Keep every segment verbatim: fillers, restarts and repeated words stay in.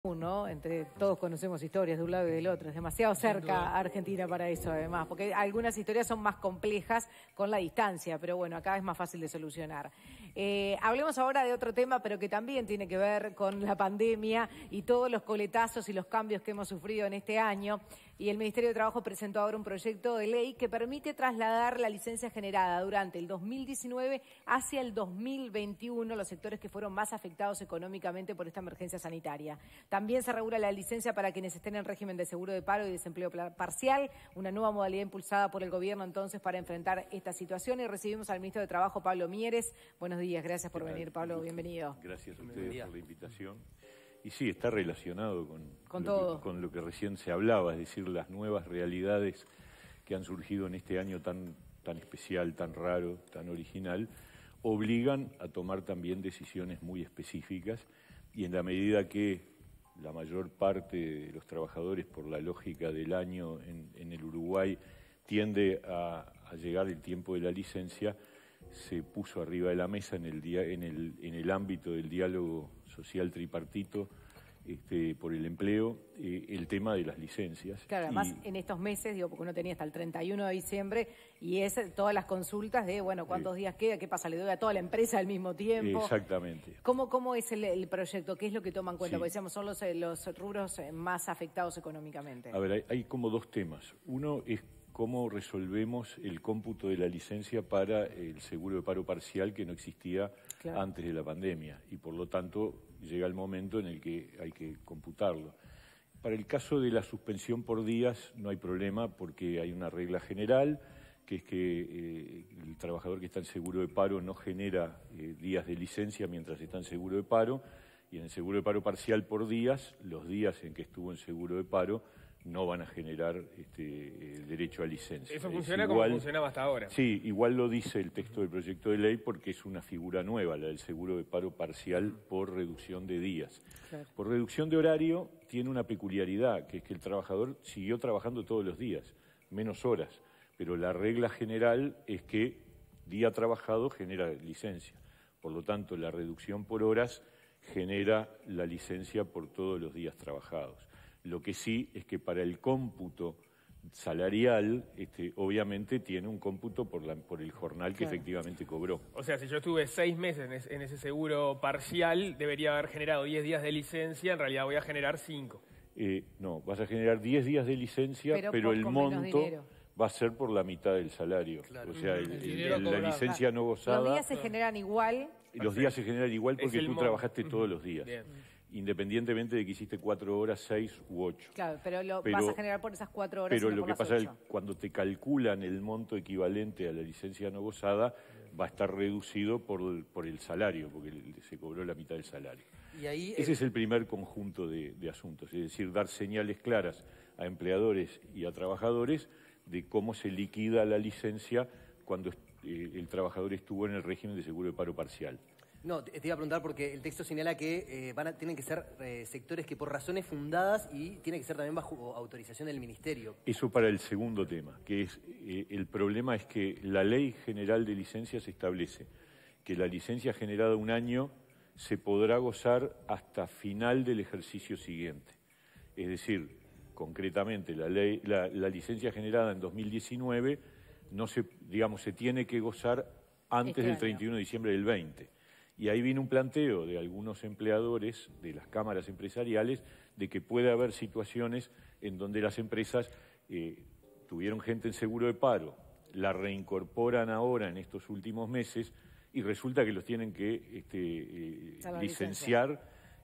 ¿no? Entre todos conocemos historias de un lado y del otro. Es demasiado cerca Argentina para eso, además, porque algunas historias son más complejas con la distancia, pero bueno, acá es más fácil de solucionar. Eh, hablemos ahora de otro tema, pero que también tiene que ver con la pandemia y todos los coletazos y los cambios que hemos sufrido en este año. Y el Ministerio de Trabajo presentó ahora un proyecto de ley que permite trasladar la licencia generada durante el dos mil diecinueve hacia el dos mil veintiuno, los sectores que fueron más afectados económicamente por esta emergencia sanitaria. También se regula la licencia para quienes estén en régimen de seguro de paro y desempleo parcial, una nueva modalidad impulsada por el gobierno entonces para enfrentar esta situación. Y recibimos al ministro de Trabajo, Pablo Mieres. Buenos días, gracias por venir, Pablo, bienvenido. Gracias a ustedes por la invitación. Y sí, está relacionado con, con, lo todo. Que, con lo que recién se hablaba, es decir, las nuevas realidades que han surgido en este año tan, tan especial, tan raro, tan original, obligan a tomar también decisiones muy específicas y en la medida que la mayor parte de los trabajadores, por la lógica del año en, en el Uruguay, tiende a, a llegar el tiempo de la licencia, se puso arriba de la mesa en el, día, en el, en el ámbito del diálogo social tripartito este, por el empleo, eh, el tema de las licencias. Claro, además y, en estos meses, digo, porque uno tenía hasta el treinta y uno de diciembre y es todas las consultas de, bueno, ¿cuántos eh, días queda? ¿Qué pasa? ¿Le doy a toda la empresa al mismo tiempo? Exactamente. ¿Cómo, cómo es el, el proyecto? ¿Qué es lo que toman en cuenta? Sí. Porque decíamos, son los, los rubros más afectados económicamente. A ver, hay, hay como dos temas. Uno es cómo resolvemos el cómputo de la licencia para el seguro de paro parcial que no existía claro. antes de la pandemia y por lo tanto llega el momento en el que hay que computarlo. Para el caso de la suspensión por días no hay problema porque hay una regla general que es que eh, el trabajador que está en seguro de paro no genera eh, días de licencia mientras está en seguro de paro y en el seguro de paro parcial por días, los días en que estuvo en seguro de paro no van a generar este, eh, derecho a licencia. Eso funciona igual, como funcionaba hasta ahora. Sí, igual lo dice el texto del proyecto de ley porque es una figura nueva, la del seguro de paro parcial por reducción de días. Claro. Por reducción de horario tiene una peculiaridad, que es que el trabajador siguió trabajando todos los días, menos horas, pero la regla general es que día trabajado genera licencia. Por lo tanto, la reducción por horas genera la licencia por todos los días trabajados. Lo que sí es que para el cómputo salarial, este, obviamente tiene un cómputo por, la, por el jornal que claro. efectivamente cobró. O sea, si yo estuve seis meses en, es, en ese seguro parcial, debería haber generado diez días de licencia, en realidad voy a generar cinco. Eh, no, vas a generar diez días de licencia, pero, pero el monto va a ser por la mitad del salario. Claro. O sea, el, el, el, la licencia claro. no gozada... Los días se generan igual. Los días se generan igual porque tú monto. trabajaste todos los días. Bien. Independientemente de que hiciste cuatro horas, seis u ocho. Claro, pero lo pero, vas a generar por esas cuatro horas. Pero y no lo por que las pasa ocho. es que cuando te calculan el monto equivalente a la licencia no gozada, va a estar reducido por el, por el salario, porque se cobró la mitad del salario. Y ahí, Ese eh... es el primer conjunto de, de asuntos, es decir, dar señales claras a empleadores y a trabajadores de cómo se liquida la licencia cuando eh, el trabajador estuvo en el régimen de seguro de paro parcial. No, te, te iba a preguntar porque el texto señala que eh, van a, tienen que ser eh, sectores que por razones fundadas y tiene que ser también bajo autorización del Ministerio. Eso para el segundo tema, que es eh, el problema es que la Ley General de Licencias establece que la licencia generada un año se podrá gozar hasta final del ejercicio siguiente. Es decir, concretamente la, ley, la, la licencia generada en dos mil diecinueve no se, digamos, se tiene que gozar antes este del treinta y uno de diciembre del veinte. Y ahí viene un planteo de algunos empleadores de las cámaras empresariales de que puede haber situaciones en donde las empresas eh, tuvieron gente en seguro de paro, la reincorporan ahora en estos últimos meses y resulta que los tienen que este, eh, licenciar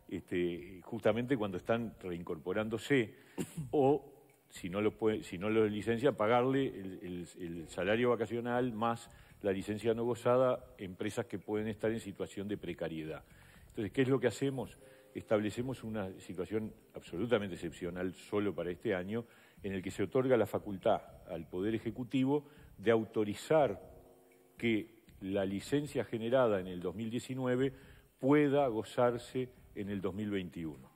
este, justamente cuando están reincorporándose o si no lo, puede, si no lo licencia, pagarle el, el, el salario vacacional más la licencia no gozada, empresas que pueden estar en situación de precariedad. Entonces, ¿qué es lo que hacemos? Establecemos una situación absolutamente excepcional solo para este año, en el que se otorga la facultad al Poder Ejecutivo de autorizar que la licencia generada en el dos mil diecinueve pueda gozarse en el dos mil veintiuno.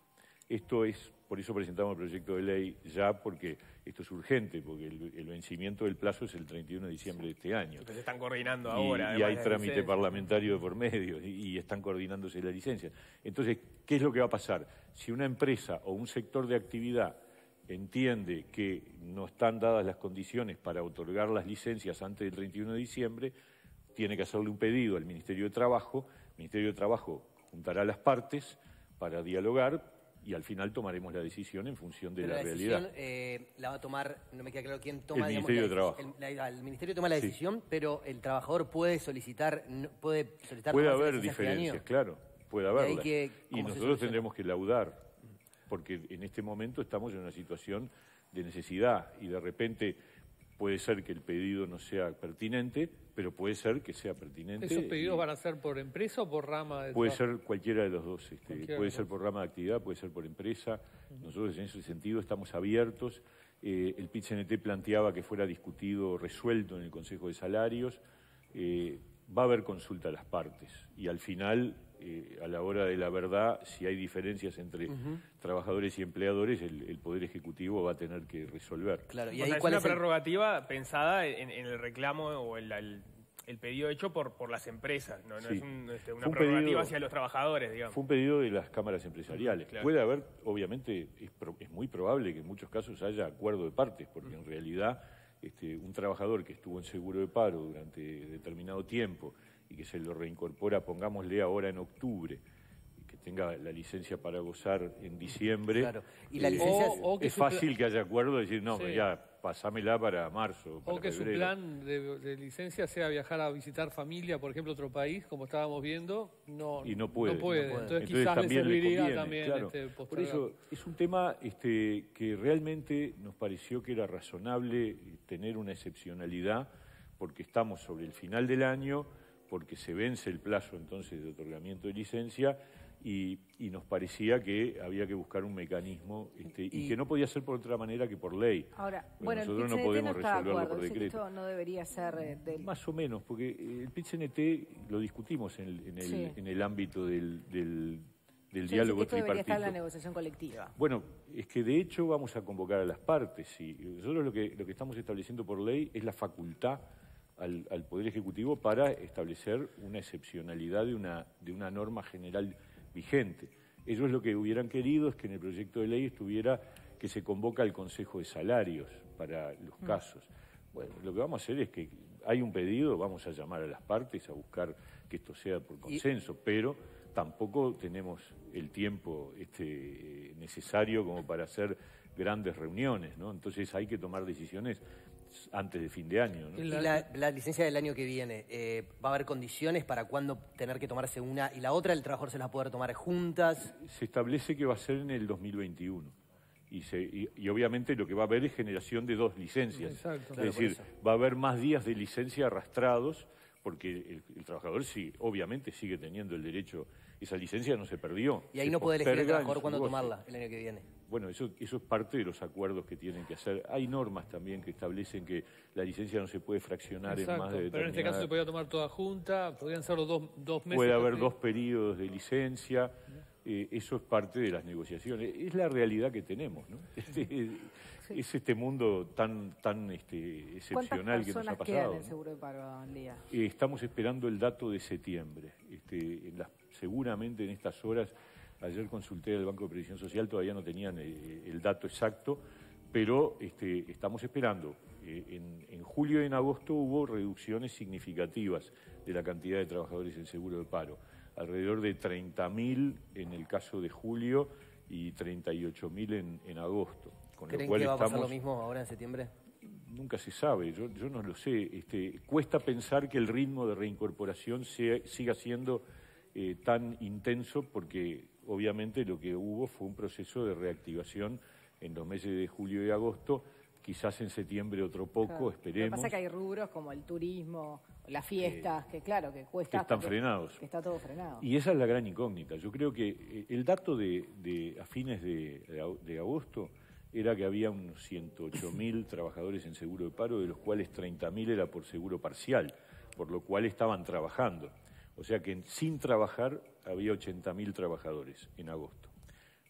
Esto es, por eso presentamos el proyecto de ley ya, porque esto es urgente, porque el, el vencimiento del plazo es el treinta y uno de diciembre de este año. Entonces están coordinando Y, ahora. y hay además de trámite licencia. parlamentario de por medio y, y están coordinándose la licencia. Entonces, ¿qué es lo que va a pasar? Si una empresa o un sector de actividad entiende que no están dadas las condiciones para otorgar las licencias antes del treinta y uno de diciembre, tiene que hacerle un pedido al Ministerio de Trabajo. El Ministerio de Trabajo juntará a las partes para dialogar y al final tomaremos la decisión en función de Pero la, la realidad. decisión eh, la va a tomar, no me queda claro quién toma. El digamos, Ministerio la de Trabajo. El, la- el Ministerio toma la Sí. decisión, pero el trabajador puede solicitar, no- puede solicitar Puede tomarse haber licencia este diferencias, año. claro, puede Y ahí haberlas. que- Y ¿cómo se nosotros soluciona? tendremos que laudar, porque en este momento estamos en una situación de necesidad y de repente puede ser que el pedido no sea pertinente, pero puede ser que sea pertinente. ¿Esos pedidos y van a ser por empresa o por rama de Puede trabajo? ser cualquiera de los dos, este, Cualquiera de puede los ser dos. por rama de actividad, puede ser por empresa. Nosotros en ese sentido estamos abiertos. Eh, el P I T C N T planteaba que fuera discutido, resuelto en el Consejo de Salarios. Eh, va a haber consulta a las partes y al final, eh, a la hora de la verdad, si hay diferencias entre trabajadores y empleadores, el, el Poder Ejecutivo va a tener que resolver. Claro, y O ahí sea, es cuál una es el- prerrogativa pensada en, en el reclamo o el, el- el pedido hecho por, por las empresas, no, no Sí. es un- este, una Fue un prerrogativa pedido- hacia los trabajadores, digamos. Fue un pedido de las cámaras empresariales. Claro. Puede haber, obviamente, es, pro- es muy probable que en muchos casos haya acuerdo de partes, porque en realidad este, un trabajador que estuvo en seguro de paro durante determinado tiempo y que se lo reincorpora, pongámosle ahora en octubre, y que tenga la licencia para gozar en diciembre, Claro. Y la eh, licencia es- O- o que es su pla- fácil que haya acuerdo de decir, no, Sí. pero ya, pasámela para marzo, para O que su febrero. plan de, de licencia sea viajar a visitar familia, por ejemplo, otro país, como estábamos viendo, no, Y no puede. no puede. no puede. Entonces, quizás le también serviría conviene, también claro. este, Por postergar. eso es un tema este, que realmente nos pareció que era razonable tener una excepcionalidad, porque estamos sobre el final del año, porque se vence el plazo entonces de otorgamiento de licencia, y, y nos parecía que había que buscar un mecanismo este, y, Y- que no podía ser por otra manera que por ley. Ahora, Porque bueno, el nosotros no P I T C N T podemos no está de resolverlo acuerdo, por dice que decreto. esto no debería ser eh, del... Más o menos, porque eh, el P I T C N T lo discutimos en el, en el, Sí. en el ámbito del, del, del Yo diálogo dice que esto debería estar en la tripartito. negociación colectiva. Bueno, es que de hecho vamos a convocar a las partes y nosotros lo que, lo que estamos estableciendo por ley es la facultad al, al Poder Ejecutivo para establecer una excepcionalidad de una, de una norma general vigente. Ellos lo que hubieran querido es que en el proyecto de ley estuviera que se convoca al Consejo de Salarios para los casos. Bueno, lo que vamos a hacer es que hay un pedido, vamos a llamar a las partes a buscar que esto sea por consenso, pero tampoco tenemos el tiempo este, necesario como para hacer grandes reuniones, ¿no? Entonces hay que tomar decisiones antes de fin de año, ¿no? Y la, la licencia del año que viene, eh, ¿va a haber condiciones para cuándo tener que tomarse una y la otra? ¿El trabajador se las va a poder tomar juntas? Se establece que va a ser en el dos mil veintiuno. Y, se, y, y obviamente lo que va a haber es generación de dos licencias. Exacto. Es Claro, por decir, eso. va a haber más días de licencia arrastrados, porque el, el trabajador sí, obviamente sigue teniendo el derecho, esa licencia no se perdió. Y ahí se no puede elegir el posterga en trabajador su cuándo goce. tomarla el año que viene. Bueno, eso, eso es parte de los acuerdos que tienen que hacer. Hay normas también que establecen que la licencia no se puede fraccionar en Exacto, más de pero en este determinada... caso se podía tomar toda junta, podrían ser los dos, dos meses. Puede haber ¿sí? dos periodos de licencia, eh, eso es parte de las negociaciones. Es la realidad que tenemos, ¿no? Este, Es este mundo tan, tan este, ¿Cuántas excepcional que nos ha personas quedan pasado, en ¿no? seguro de paro al día? Eh, estamos esperando el dato de septiembre. Este, en las- seguramente en estas horas, ayer consulté al Banco de Previsión Social, todavía no tenían eh, el dato exacto, pero este, estamos esperando. Eh, en, en julio y en agosto hubo reducciones significativas de la cantidad de trabajadores en seguro de paro. Alrededor de treinta mil en el caso de julio y treinta y ocho mil en, en agosto. Con lo ¿Creen cual que va a pasar estamos... lo mismo ahora en septiembre? Nunca se sabe, yo, yo no lo sé. Este, cuesta pensar que el ritmo de reincorporación sea, siga siendo eh, tan intenso porque obviamente lo que hubo fue un proceso de reactivación en los meses de julio y agosto, quizás en septiembre otro poco, Claro. esperemos. Lo que pasa es que hay rubros como el turismo, las fiestas, que claro, que cuesta... que hasta están frenados. Que está todo frenado. Y esa es la gran incógnita. Yo creo que eh, el dato de, de a fines de, de ag- de agosto era que había unos ciento ocho mil trabajadores en seguro de paro, de los cuales treinta mil era por seguro parcial, por lo cual estaban trabajando. O sea que sin trabajar había ochenta mil trabajadores en agosto.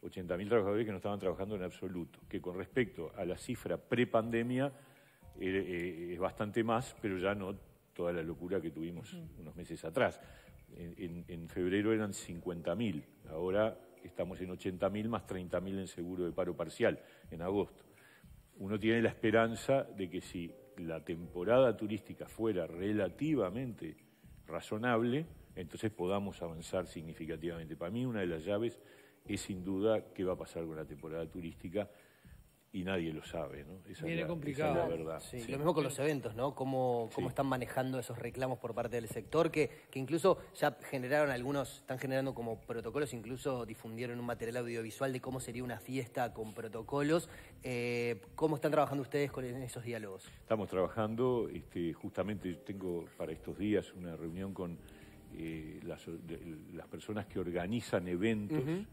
ochenta mil trabajadores que no estaban trabajando en absoluto, que con respecto a la cifra prepandemia eh, es bastante más, pero ya no toda la locura que tuvimos uh-huh. unos meses atrás. En, en, en febrero eran cincuenta mil, ahora estamos en ochenta mil más treinta mil en seguro de paro parcial en agosto. Uno tiene la esperanza de que si la temporada turística fuera relativamente razonable, entonces podamos avanzar significativamente. Para mí una de las llaves es sin duda qué va a pasar con la temporada turística y nadie lo sabe, ¿no? Esa Viene es la, complicado. esa es la verdad. Sí, Sí. Lo mismo con los eventos, ¿no? Cómo, cómo Sí. están manejando esos reclamos por parte del sector, que, que incluso ya generaron algunos, están generando como protocolos, incluso difundieron un material audiovisual de cómo sería una fiesta con protocolos. Eh, ¿Cómo están trabajando ustedes con en esos diálogos? Estamos trabajando, este, justamente tengo para estos días una reunión con eh, las, de, las personas que organizan eventos. Uh-huh.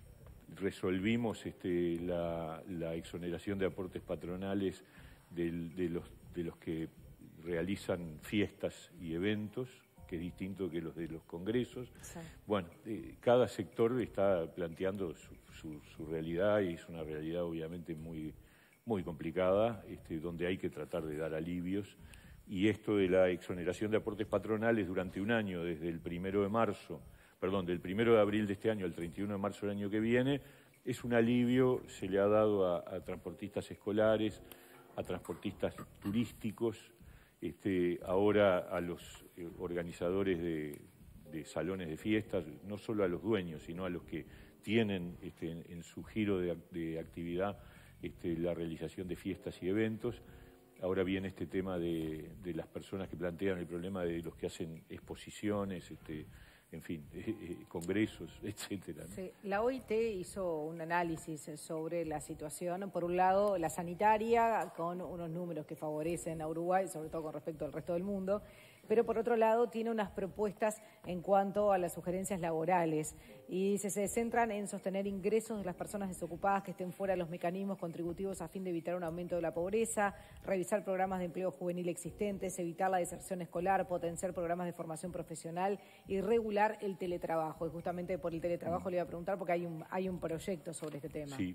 Resolvimos este, la, la exoneración de aportes patronales del, de, los, de los que realizan fiestas y eventos, que es distinto que los de los congresos. Sí. Bueno, eh, cada sector está planteando su, su, su realidad y es una realidad obviamente muy, muy complicada, este, donde hay que tratar de dar alivios. Y esto de la exoneración de aportes patronales durante un año, desde el primero de marzo, perdón, del primero de abril de este año al treinta y uno de marzo del año que viene, es un alivio, se le ha dado a, a transportistas escolares, a transportistas turísticos, este, ahora a los eh, organizadores de, de salones de fiestas, no solo a los dueños, sino a los que tienen este, en, en su giro de, de actividad este, la realización de fiestas y eventos. Ahora viene este tema de, de las personas que plantean el problema de los que hacen exposiciones, este, en fin, eh, eh, congresos, etcétera, ¿no? Sí, la O I T hizo un análisis sobre la situación. Por un lado, la sanitaria, con unos números que favorecen a Uruguay, sobre todo con respecto al resto del mundo, pero por otro lado tiene unas propuestas en cuanto a las sugerencias laborales y se, se centran en sostener ingresos de las personas desocupadas que estén fuera de los mecanismos contributivos a fin de evitar un aumento de la pobreza, revisar programas de empleo juvenil existentes, evitar la deserción escolar, potenciar programas de formación profesional y regular el teletrabajo. Y justamente por el teletrabajo mm. le iba a preguntar porque hay un, hay un proyecto sobre este tema. Sí.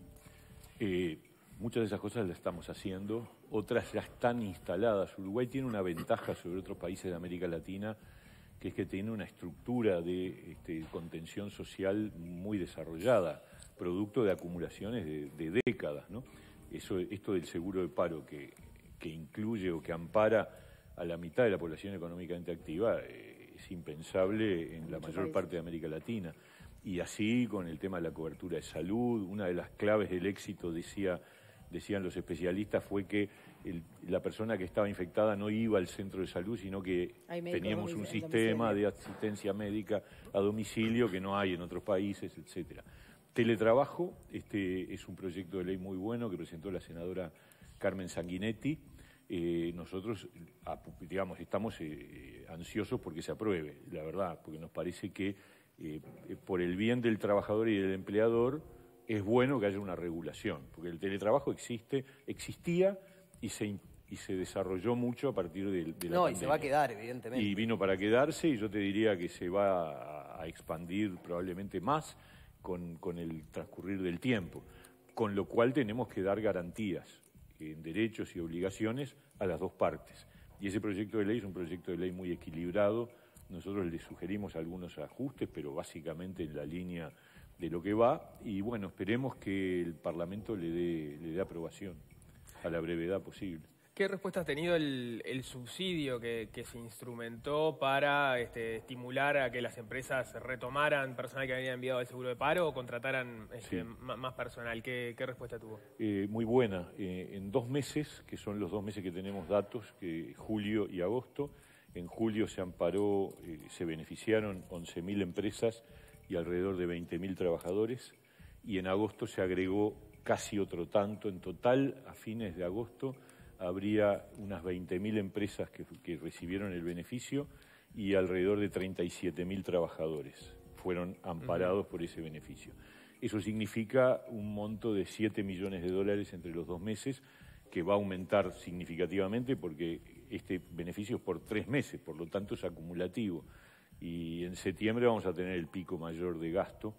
Eh... Muchas de esas cosas las estamos haciendo, otras ya están instaladas. Uruguay tiene una ventaja sobre otros países de América Latina, que es que tiene una estructura de este, contención social muy desarrollada, producto de acumulaciones de, de décadas, ¿no? Eso, esto del seguro de paro que, que incluye o que ampara a la mitad de la población económicamente activa eh, es impensable en la mayor parte de América Latina. Y así con el tema de la cobertura de salud, una de las claves del éxito, decía... decían los especialistas, fue que el, la persona que estaba infectada no iba al centro de salud, sino que teníamos un sistema de asistencia médica a domicilio que no hay en otros países, etcétera. Teletrabajo, este es un proyecto de ley muy bueno que presentó la senadora Carmen Sanguinetti. Eh, nosotros, digamos, estamos eh, ansiosos porque se apruebe, la verdad, porque nos parece que eh, por el bien del trabajador y del empleador, es bueno que haya una regulación, porque el teletrabajo existe, existía y se, y se desarrolló mucho a partir de, de la No, pandemia. Y se va a quedar, evidentemente. Y vino para quedarse, y yo te diría que se va a, a expandir probablemente más con, con el transcurrir del tiempo, con lo cual tenemos que dar garantías en derechos y obligaciones a las dos partes. Y ese proyecto de ley es un proyecto de ley muy equilibrado. Nosotros le sugerimos algunos ajustes, pero básicamente en la línea de lo que va, y bueno, esperemos que el Parlamento le dé, le dé aprobación a la brevedad posible. ¿Qué respuesta ha tenido el, el subsidio que, que se instrumentó para este, estimular a que las empresas retomaran personal que había enviado al seguro de paro o contrataran este, sí. más personal? ¿Qué, qué respuesta tuvo? Eh, muy buena. Eh, en dos meses, que son los dos meses que tenemos datos, que julio y agosto, en julio se amparó, eh, se beneficiaron once mil empresas y alrededor de veinte mil trabajadores, y en agosto se agregó casi otro tanto. En total, a fines de agosto, habría unas veinte mil empresas que, que recibieron el beneficio y alrededor de treinta y siete mil trabajadores fueron amparados uh-huh. por ese beneficio. Eso significa un monto de siete millones de dólares entre los dos meses, que va a aumentar significativamente porque este beneficio es por tres meses, por lo tanto es acumulativo. Y en septiembre vamos a tener el pico mayor de gasto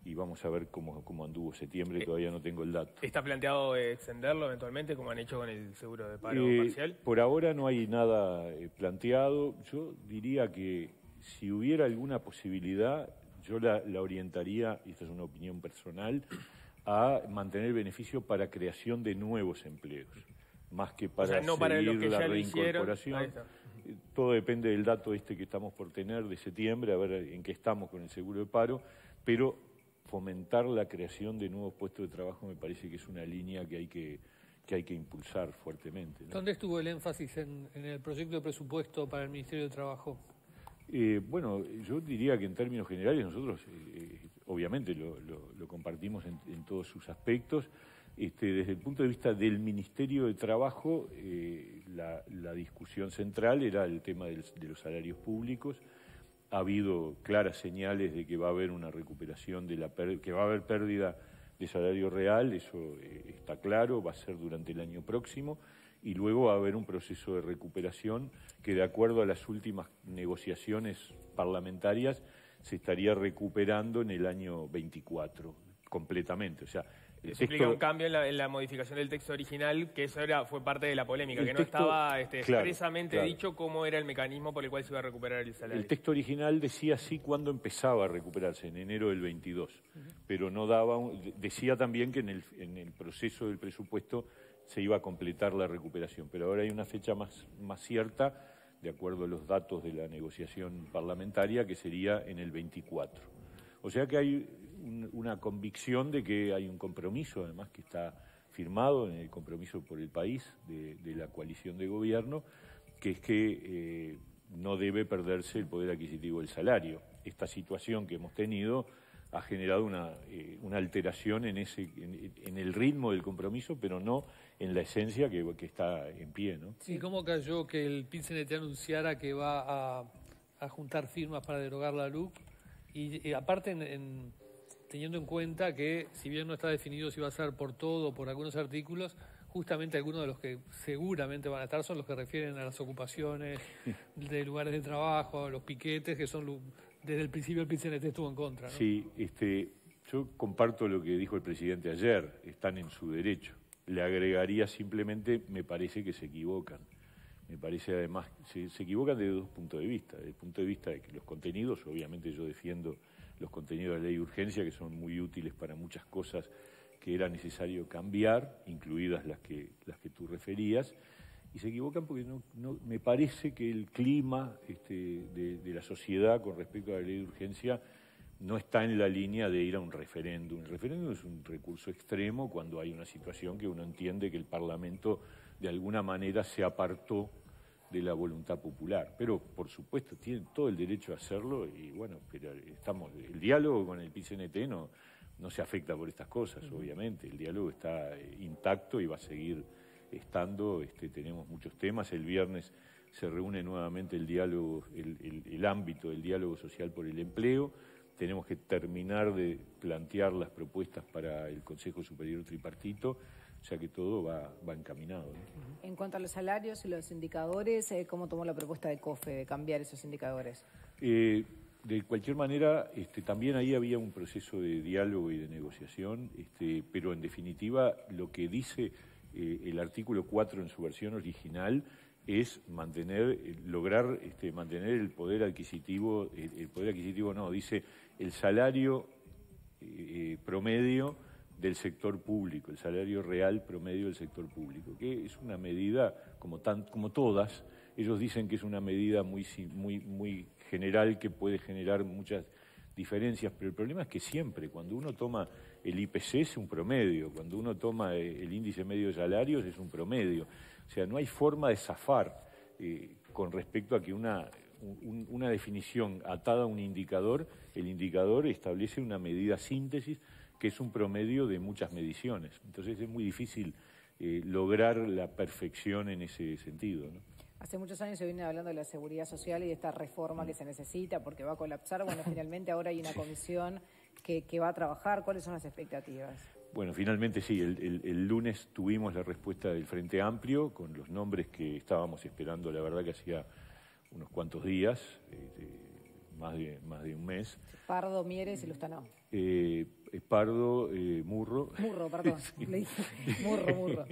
y vamos a ver cómo, cómo anduvo septiembre, todavía no tengo el dato. ¿Está planteado extenderlo eventualmente, como han hecho con el seguro de paro Eh, parcial? por ahora no hay nada eh, planteado. Yo diría que si hubiera alguna posibilidad, yo la, la orientaría, y esta es una opinión personal, a mantener beneficio para creación de nuevos empleos, más que para, o sea, no para seguir los que la ya lo hicieron. reincorporación. Ahí está. Todo depende del dato este que estamos por tener de septiembre, a ver en qué estamos con el seguro de paro, pero fomentar la creación de nuevos puestos de trabajo me parece que es una línea que hay que, que, hay que impulsar fuertemente, ¿no? ¿Dónde estuvo el énfasis en, en el proyecto de presupuesto para el Ministerio de Trabajo? Eh, bueno, yo diría que en términos generales nosotros eh, obviamente lo, lo, lo compartimos en, en todos sus aspectos. Este, desde el punto de vista del Ministerio de Trabajo, eh, la, la discusión central era el tema del, de los salarios públicos. Ha habido claras señales de que va a haber una recuperación, de la que va a haber pérdida de salario real, eso eh, está claro, va a ser durante el año próximo, y luego va a haber un proceso de recuperación que, de acuerdo a las últimas negociaciones parlamentarias, se estaría recuperando en el año veinticuatro completamente. O sea, el Eso texto, implica un cambio en la, en la modificación del texto original, que eso era, fue parte de la polémica, el que no texto, estaba este, claro, expresamente claro. dicho cómo era el mecanismo por el cual se iba a recuperar el salario. El texto original decía sí cuándo empezaba a recuperarse, en enero del veintidós, uh-huh. pero no daba, un, decía también que en el, en el proceso del presupuesto se iba a completar la recuperación, pero ahora hay una fecha más, más cierta, de acuerdo a los datos de la negociación parlamentaria, que sería en el veinticuatro. O sea que hay un, una convicción de que hay un compromiso, además que está firmado en el compromiso por el país de, de la coalición de gobierno, que es que eh, no debe perderse el poder adquisitivo del salario. Esta situación que hemos tenido ha generado una, eh, una alteración en, ese, en, en el ritmo del compromiso, pero no en la esencia que, que está en pie, ¿no? Sí, ¿cómo cayó que el P I T C N T anunciara que va a, a juntar firmas para derogar la L U C? Y, y aparte, en, en, teniendo en cuenta que, si bien no está definido si va a ser por todo o por algunos artículos, justamente algunos de los que seguramente van a estar son los que refieren a las ocupaciones de lugares de trabajo, a los piquetes, que son desde el principio el P I T C N T estuvo en contra, ¿no? Sí, este, yo comparto lo que dijo el presidente ayer, están en su derecho. Le agregaría simplemente, me parece que se equivocan. Me parece además, se, se equivocan desde dos puntos de vista. Desde el punto de vista de que los contenidos, obviamente yo defiendo los contenidos de la ley de urgencia, que son muy útiles para muchas cosas que era necesario cambiar, incluidas las que, las que tú referías, y se equivocan porque no, no, me parece que el clima este, de, de la sociedad con respecto a la ley de urgencia no está en la línea de ir a un referéndum. El referéndum es un recurso extremo cuando hay una situación que uno entiende que el Parlamento de alguna manera se apartó de la voluntad popular. Pero, por supuesto, tienen todo el derecho a hacerlo y, bueno, pero estamos, el diálogo con el P I C N T no, no se afecta por estas cosas, uh-huh. obviamente. El diálogo está intacto y va a seguir estando. Este, tenemos muchos temas. El viernes se reúne nuevamente el diálogo, el, el, el ámbito del diálogo social por el empleo. Tenemos que terminar de plantear las propuestas para el Consejo Superior Tripartito, o sea que todo va, va encaminado, ¿no? En cuanto a los salarios y los indicadores, ¿cómo tomó la propuesta de COFE de cambiar esos indicadores? Eh, de cualquier manera, este, también ahí había un proceso de diálogo y de negociación, este, pero en definitiva lo que dice eh, el artículo cuatro en su versión original es mantener, eh, lograr este, mantener el poder adquisitivo, el, el poder adquisitivo no, dice el salario eh, promedio del sector público, el salario real promedio del sector público, que es una medida, como, tan, como todas, ellos dicen que es una medida muy, muy, muy general que puede generar muchas diferencias, pero el problema es que siempre, cuando uno toma el I P C es un promedio, cuando uno toma el índice medio de salarios es un promedio, o sea, no hay forma de zafar eh, con respecto a que una, un, una definición atada a un indicador, el indicador establece una medida síntesis que es un promedio de muchas mediciones. Entonces es muy difícil eh, lograr la perfección en ese sentido, ¿no? Hace muchos años se viene hablando de la seguridad social y de esta reforma que se necesita porque va a colapsar. Bueno, finalmente ahora hay una comisión que, que va a trabajar. ¿Cuáles son las expectativas? Bueno, finalmente sí, el, el, el lunes tuvimos la respuesta del Frente Amplio con los nombres que estábamos esperando, la verdad que hacía unos cuantos días. Eh, más de, más de un mes. Pardo, Mieres y Lustanó. Eh, Pardo, eh, Murro. Murro, perdón. Le dije, Murro, Murro.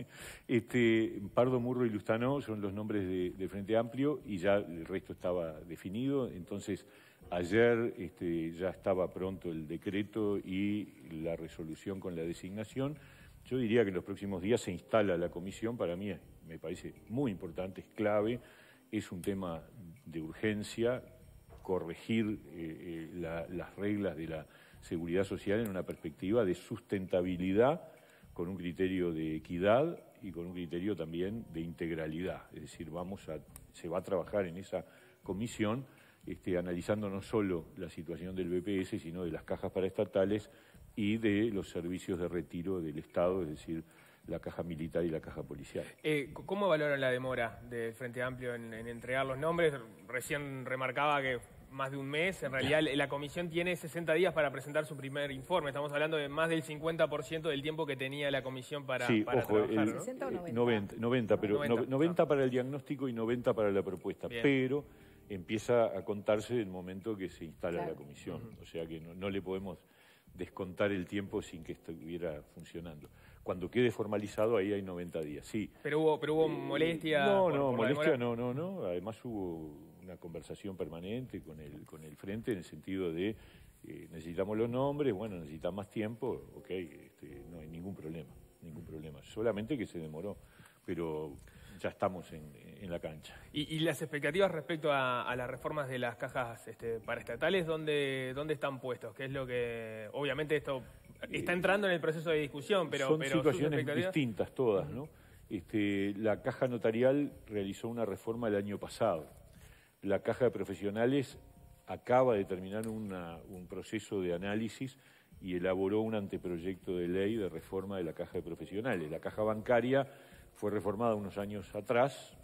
Este, Pardo, Murro y Lustanó son los nombres de, de Frente Amplio y ya el resto estaba definido. Entonces, ayer este, ya estaba pronto el decreto y la resolución con la designación. Yo diría que en los próximos días se instala la comisión. Para mí es, me parece muy importante, es clave, es un tema de urgencia, corregir eh, eh, la, las reglas de la seguridad social en una perspectiva de sustentabilidad, con un criterio de equidad y con un criterio también de integralidad. Es decir, vamos a, se va a trabajar en esa comisión este, analizando no solo la situación del B P S, sino de las cajas paraestatales y de los servicios de retiro del Estado, es decir, la caja militar y la caja policial. Eh, ¿Cómo valoran la demora del Frente Amplio en, en entregar los nombres? Recién remarcaba que más de un mes, en realidad la comisión tiene sesenta días para presentar su primer informe. Estamos hablando de más del cincuenta por ciento del tiempo que tenía la comisión para, sí, para ojo, trabajar, el, ¿no? ¿sesenta o noventa? noventa, noventa, pero noventa, noventa ah. para el diagnóstico y noventa para la propuesta. Bien. Pero empieza a contarse el momento que se instala Claro. la comisión. Uh-huh. O sea que no, no le podemos descontar el tiempo sin que estuviera funcionando. Cuando quede formalizado, ahí hay noventa días, sí. Pero hubo, pero hubo molestia. No, por, no, por la molestia demora? no, no, no. Además hubo una conversación permanente con el, con el Frente en el sentido de eh, necesitamos los nombres, bueno, necesitan más tiempo, ok, este, no hay ningún problema, ningún problema. Solamente que se demoró, pero ya estamos en, en la cancha. ¿Y, y las expectativas respecto a, a las reformas de las cajas este, paraestatales, ¿dónde, dónde están puestos? ¿Qué es lo que, obviamente esto está entrando en el proceso de discusión, pero... Son pero situaciones distintas todas, ¿no? Este, la Caja Notarial realizó una reforma el año pasado. La Caja de Profesionales acaba de terminar una, un proceso de análisis y elaboró un anteproyecto de ley de reforma de la Caja de Profesionales. La Caja Bancaria fue reformada unos años atrás,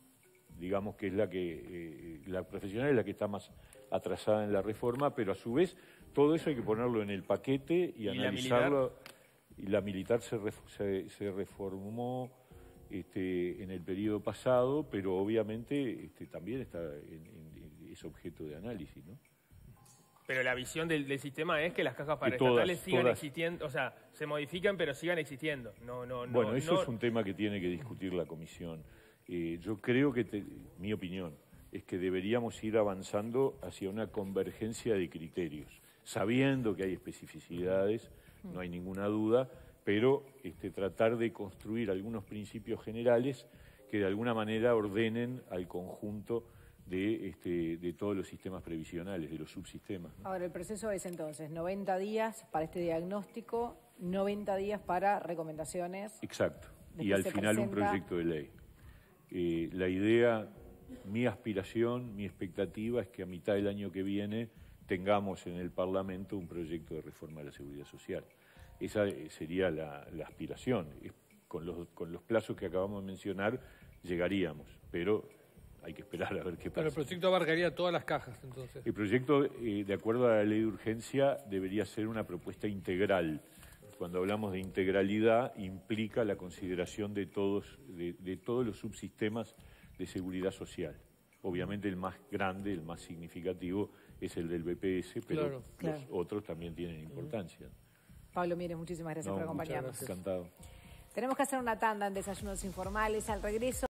digamos que es la que, eh, la profesional es la que está más atrasada en la reforma, pero a su vez todo eso hay que ponerlo en el paquete y, ¿Y analizarlo. Y la militar se, ref, se, se reformó este, en el periodo pasado, pero obviamente este, también está en, en, es objeto de análisis, ¿no? Pero la visión del, del sistema es que las cajas Que paraestatales todas, sigan todas. existiendo, o sea, se modifican pero sigan existiendo. No, no, no, bueno, eso no... es un tema que tiene que discutir la comisión. Eh, yo creo que, te, mi opinión, es que deberíamos ir avanzando hacia una convergencia de criterios, sabiendo que hay especificidades, no hay ninguna duda, pero este, tratar de construir algunos principios generales que de alguna manera ordenen al conjunto de, este, de todos los sistemas previsionales, de los subsistemas, ¿no? Ahora, el proceso es entonces noventa días para este diagnóstico, noventa días para recomendaciones. Exacto. Después Y al se final un presenta... proyecto de ley. Eh, la idea, mi aspiración, mi expectativa es que a mitad del año que viene tengamos en el Parlamento un proyecto de reforma de la seguridad social. Esa sería la, la aspiración. Con los, con los plazos que acabamos de mencionar llegaríamos, pero hay que esperar a ver qué pasa. Pero el proyecto abarcaría todas las cajas, entonces. El proyecto, eh, de acuerdo a la ley de urgencia, debería ser una propuesta integral. Cuando hablamos de integralidad, implica la consideración de todos, de, de todos los subsistemas de seguridad social. Obviamente el más grande, el más significativo, es el del B P S, pero Claro, los claro. otros también tienen importancia. Pablo Mieres, muchísimas gracias No, por muchas acompañarnos. gracias. Encantado. Tenemos que hacer una tanda en Desayunos Informales. Al regreso...